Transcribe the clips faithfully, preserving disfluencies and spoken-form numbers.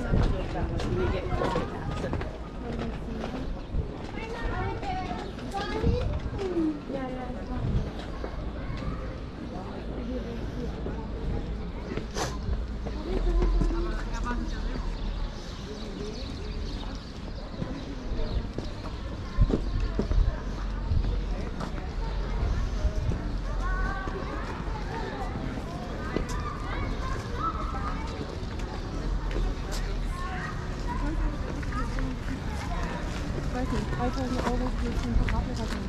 dreitausend Euro für den Quadratmeter.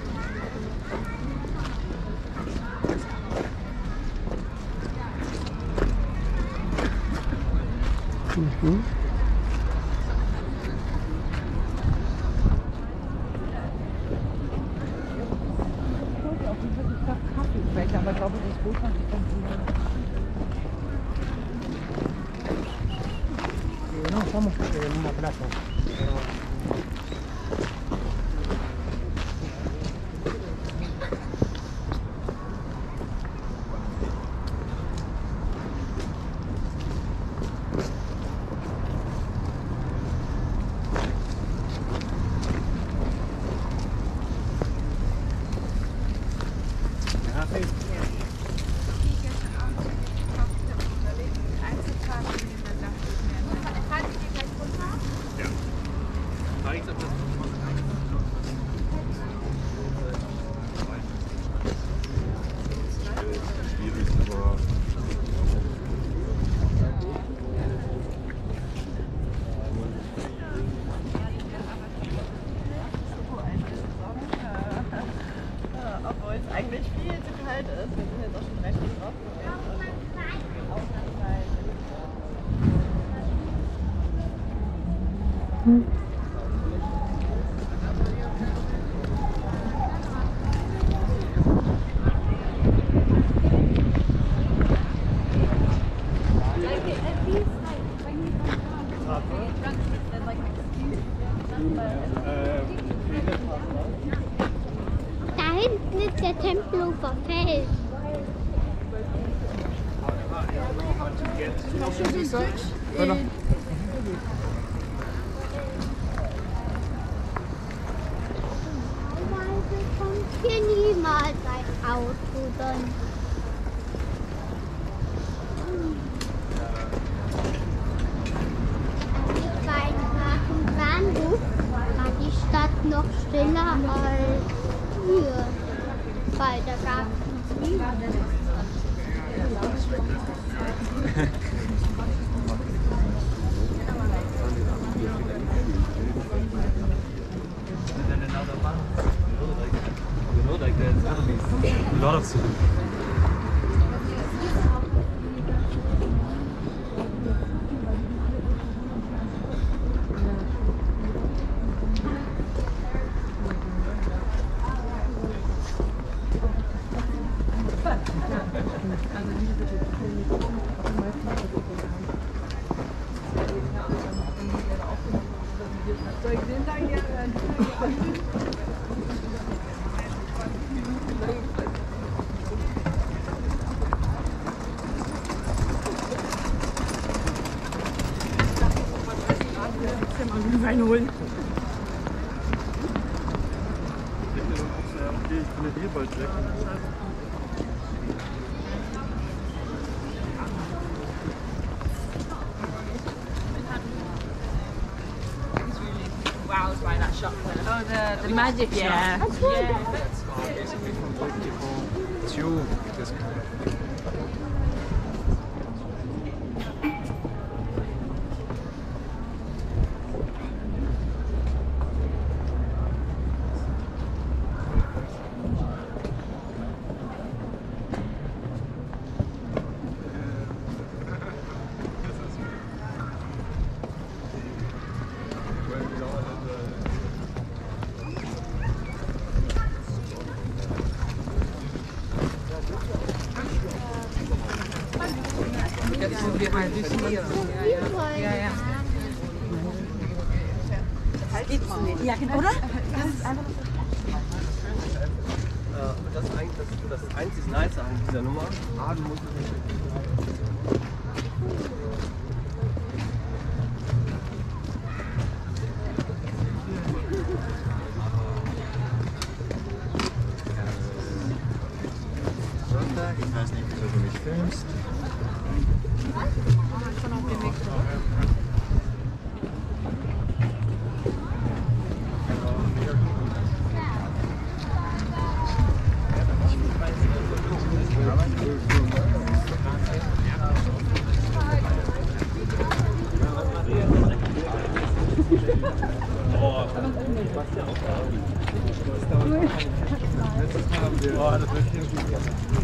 Mhm. Aber ich glaube, das Boot hat sich dann no, estamos en una plaza. Obwohl es eigentlich viel zu kalt ist. Wir sind jetzt auch schon drei Stunden drauf gewesen. Hm. Da hinten ist der Tempelhofer Feld. Voilà. Normalerweise kommt hier niemals ein Auto dann. Als ich war nach dem Bahnhof, war die Stadt noch stiller als hier, weil da gab es niemanden. A lot of soup. Wein holen. Okay, ich bin hier bald weg. Wow, it's by that shop there. Oh, the, the magic shop. Yeah. Yeah. Basically from Tokyo to this kind. Ja, genau. Oder? Das ist einfach das ist eigentlich das, das einzig Nice an dieser Nummer. Ah, du musst Boah, das wird hier gut.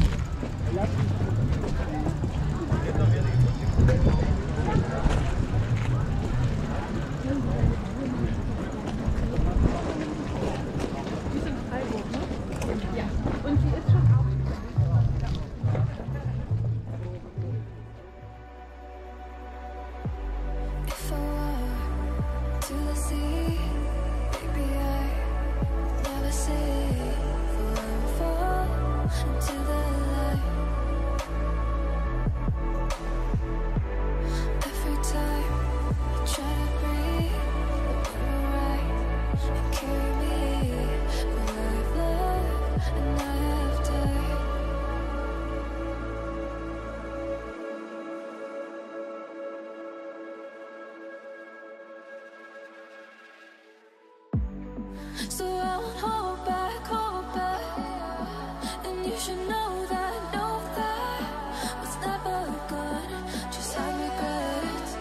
So I won't hold back, hold back. And you should know that, know that was never good, just had regrets.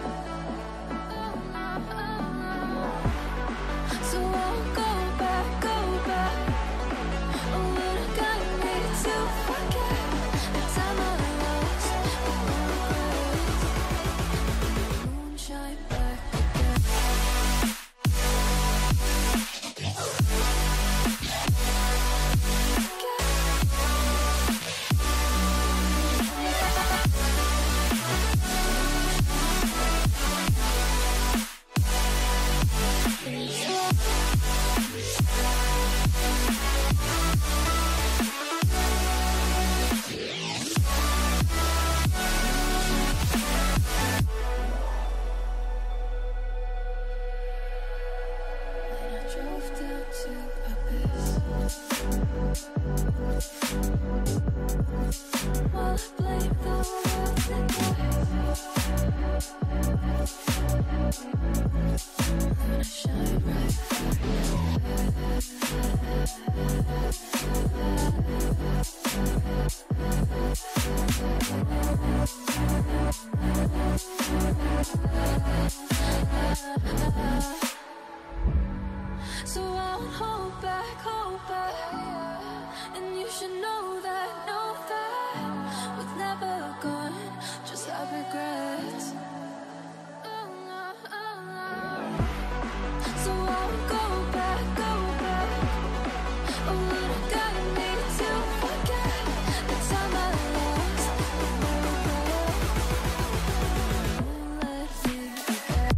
So I won't go back, go back. Oh, but I got me to forget the time I lost. Moonshine back again. So I won't hold back, hold back. And you should know that, know that was never good, just have regrets. So I won't go back, go back. Oh, but I gotta need to forget the time I lost. Won't let me forget.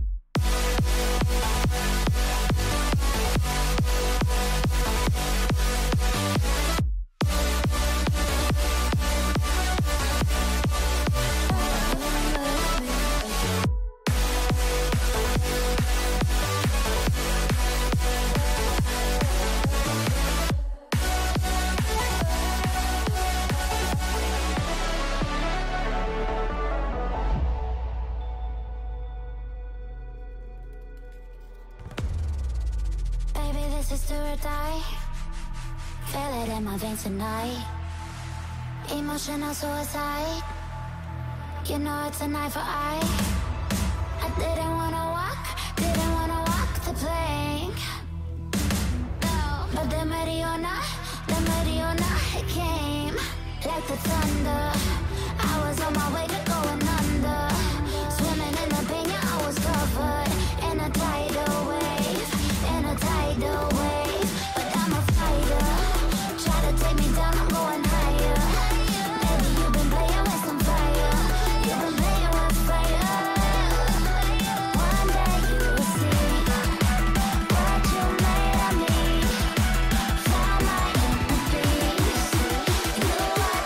Baby, this is do or die. Feel it in my veins tonight. Emotional suicide. You know it's an eye for eye. I didn't wanna walk, didn't wanna walk the plank. No, but the Mariona, the Mariona, it came like the thunder. I was on my way to going under. Swimming in the pain, yeah, I was covered in a tidal wave, in a tidal wave. But I'm a fighter. Try to take me down, I'm going higher. Baby, you've been playing with some fire. You've been playing with fire. One day you will see what you made of me. Found my inner peace. You are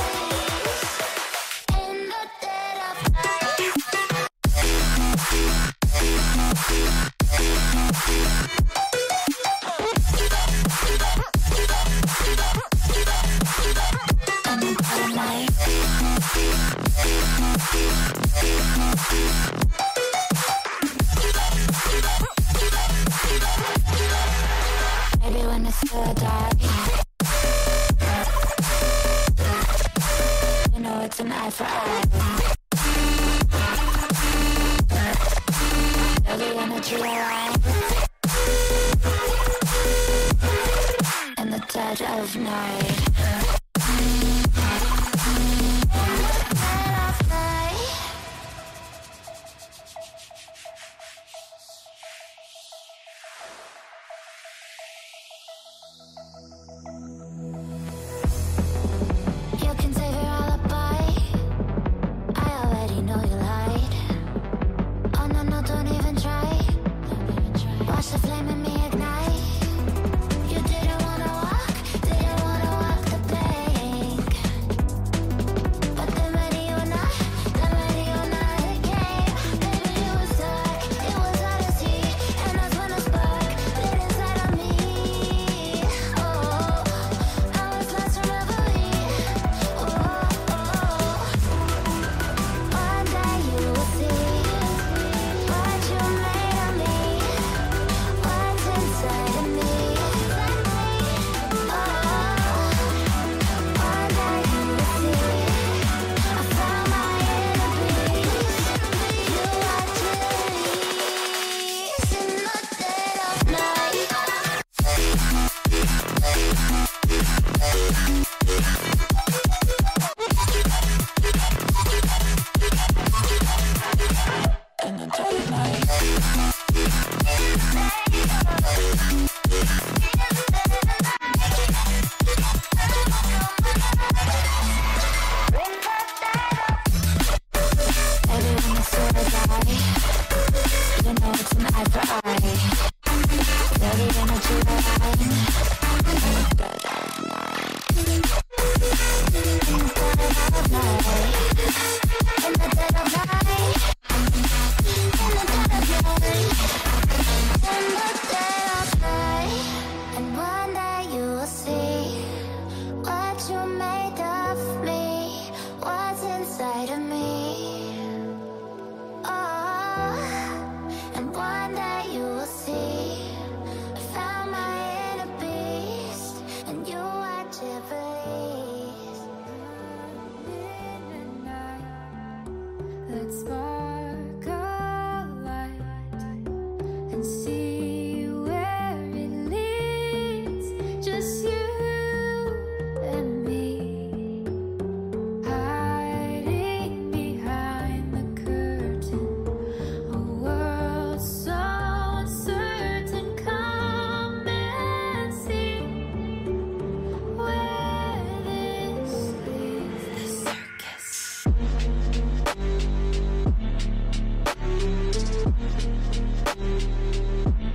to in the dead of night. In the dead of night. Maybe when it's still dark, you know it's an eye for eye. Every energy around. of night. You can save your alibi. I already know you lied. Oh no, no, don't even try. Watch the flame in me ignite. You didn't wanna walk, didn't wanna walk the plank. But then when you and I, then when you and I came, baby, you were stuck. It was hard to see, and that's when a spark lit inside of me. Oh, I was lost from reverie. Oh, oh, one day you will see what you made of me, what's inside of me. Oh, one day you will see I found my inner peace. You are Chili's in the dead of night. In the dead of night. Baby, when the swords die, you know it's an eye for eye. Feel the energy align. In the dead of night. In the dead of night. In the dead of night. In the dead of night. In the dead of night. And one day you will see what you made of me, what's inside of me. Oh, and one day you will see I found my inner beast, and you are Chili's. In the night, let's spark a light and see where it leads. Just you and me, hiding behind the curtain. A world so uncertain. Come and see where this leads. The circus.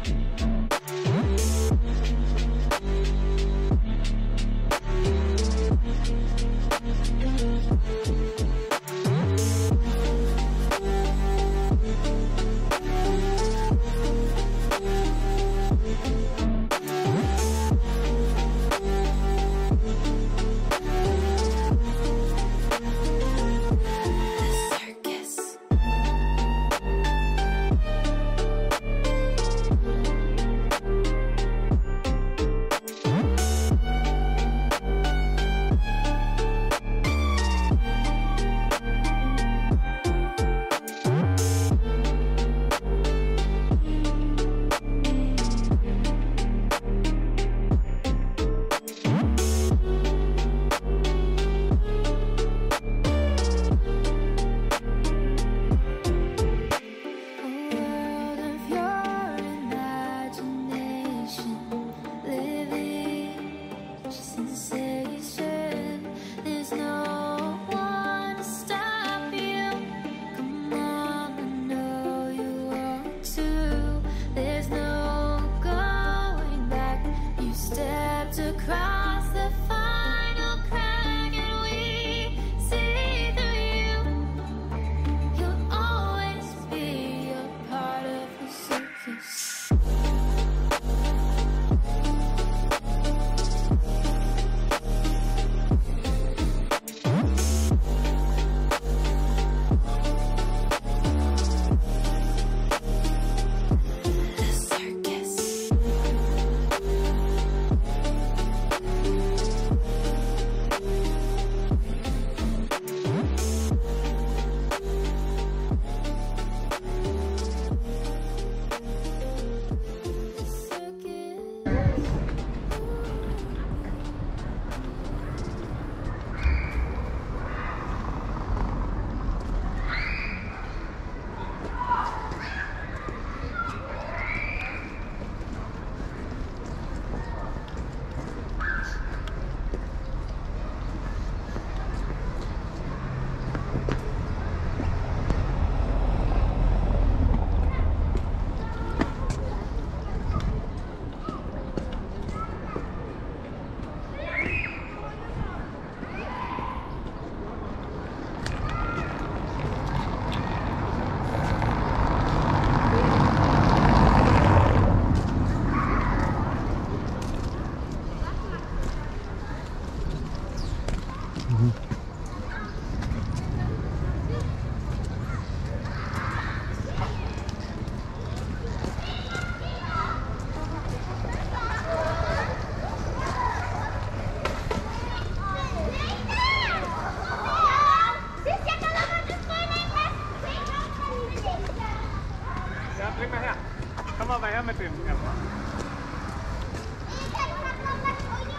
Komm mal her. Komm mal her mit dem. Ja.